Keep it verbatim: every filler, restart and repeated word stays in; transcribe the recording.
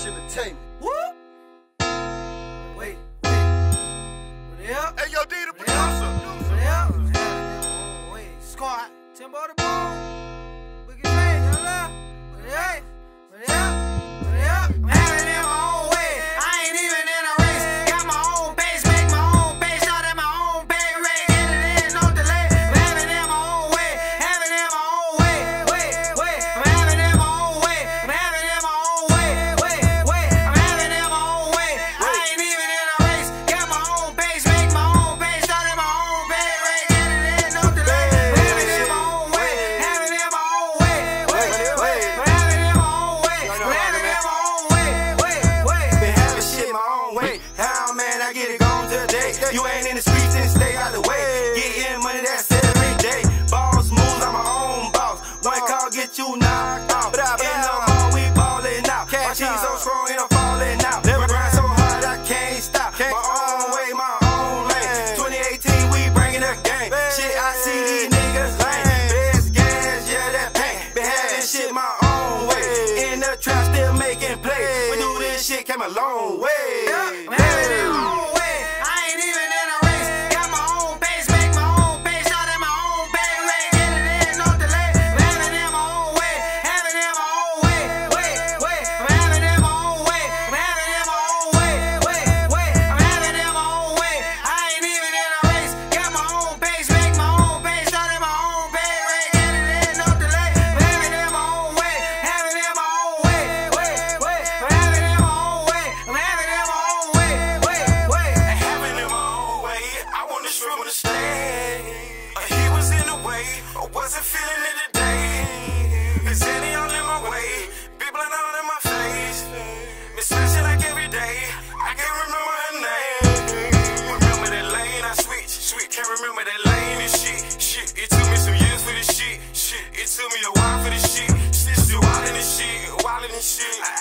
Entertainment. Woo! Wait, wait. What up? Hey, yo, D, the producer. What up? Oh, wait, squad. Timbo the Boom. Boogie Ray, hello. What up? What up? What up? I'm having it my own way. I ain't even in a race. Got my own pace, make my own pace. Start at my own pay rate. Get it in, no delay. I'm having it my own way. Having it my own way. Wait, wait. I'm having it my own way. I'm having it my own way. Wait, wait. I'm having it my own way. I ain't even in a race. Got my own pace, make my own pace. Start at my own pay rate. Get it in, no delay. I'm having it my own way. Having it my own way. Wait, wait. I'm having it my own way. I'm having it my own way. Wait, wait. Been having shit my own way. How man, I get it gone today. You ain't in the streets and stay out the way. Getting money, that's every day. Boss moves, I'm my own boss. One call, get you knocked out. In the mall, we ballin' out. My team so strong, and I'm falling out. Never grind so hard, I can't stop. My own way, my own lane. twenty eighteen, we bringing the game. Shit, I see these niggas lame. Best gas, yeah, that pain. Been having shit my own way. In the trap, still making plays. We do this shit, came a long way. I'm having it my own way. I ain't even in a race. Got my own pace, make my own pace. Start at my own pay rate. Get it in, no delay. I'm having it my own way. Having it my own way. Wait, wait. I'm having it my own way. I'm having it my own way. Wait, wait. I'm having it my own way. I ain't even in a race. Got my own pace, make my own pace. Start at my own pay rate. Get it in, no delay. I'm having it my own way. Having it my own way. Wait, wait. I'm having it my own way. I'm having it my own way. Wait, wait. Having it my own way, I want to swim with a stay. Uh, he was in the way, I wasn't feeling it today. Is any all in my way? People are all in my face. Been smashing like every day. I can't remember her name. Remember that lane I switch, switch. Can't remember that lane and shit, shit. It took me some years for this shit, shit. It took me a while for this shit. Still still wildin' and shit, wildin' and shit.